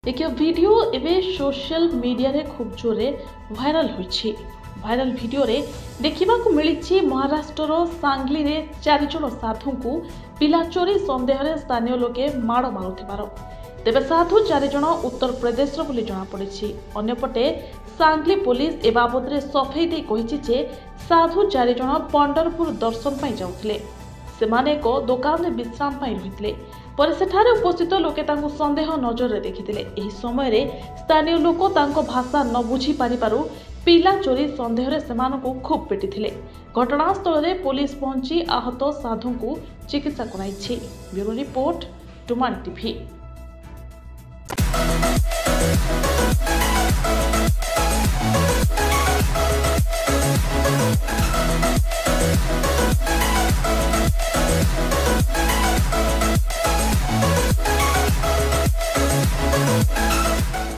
एक वीडियो एवं social media रे खूब जोरे वायरल होइछि। वायरल वीडियो रे देखिबा को मिलिछि महाराष्ट्र सांगली रे 4 जण साधु को पिला चोरी संदेह रे स्थानीय लोके माड़ मारुथिबार। तेबे साधु 4 जण उत्तर प्रदेश रो बोली जणा पड़िछि। अन्यपटे सांगली पुलिस ए बाबद रे सफेई दे कहिछि जे साधु 4 जण पंढरपुर दर्शन पई जाउथिले। सेमाने को दुकान में विश्राम पाई रहिथिले। पर सेठारे उपस्थित लोके तांको संदेह नजर रे देखिथिले। एही समय रे स्थानीय लोक तांको भाषा न बुझी पारि पारु पिला चोरी संदेह रे सेमानकु खूब पिटिथिले। घटनास्थल रे पुलिस पहुंची आहत साधु को चिकित्सा कराइछि। ब्यूरो रिपोर्ट टुमान टीवी।